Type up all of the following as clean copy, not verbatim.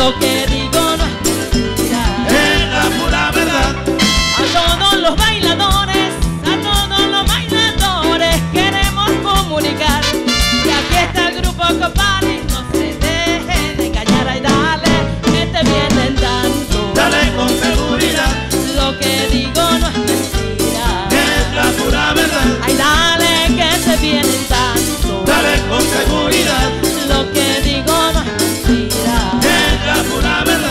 Lo que digo no es mentira, es la pura verdad. a todos los bailadores, queremos comunicar que aquí está el grupo Copani. No se dejen de engañar, ay dale, que te vienen dando. Dale con seguridad, lo que digo no es mentira, es la pura verdad. ay dale, que te vienen dando. Dale con seguridad, lo que digo no es mentira, es la pura verdad.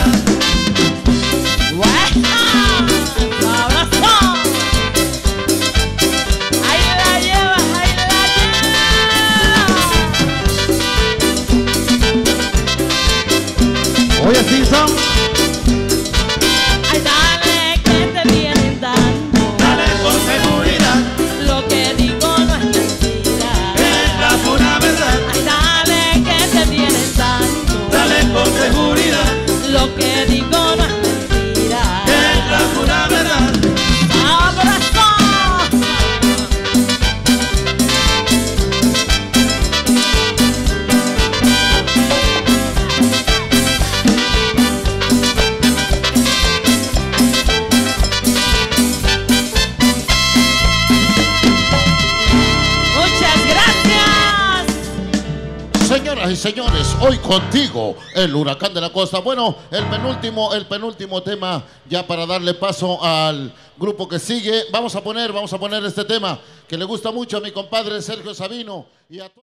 Oye, sí son. ay dale, que te vienen dando. Dale con seguridad, lo que digo no es mentira, es la pura verdad. ay dale, que te vienen dando. Dale con seguridad, lo que digo no es mentira, es la pura verdad. ¡Abrazo! Señoras y señores, hoy contigo, el huracán de la costa. Bueno, el penúltimo tema, ya para darle paso al grupo que sigue. Vamos a poner este tema que le gusta mucho a mi compadre Sergio Sabino y a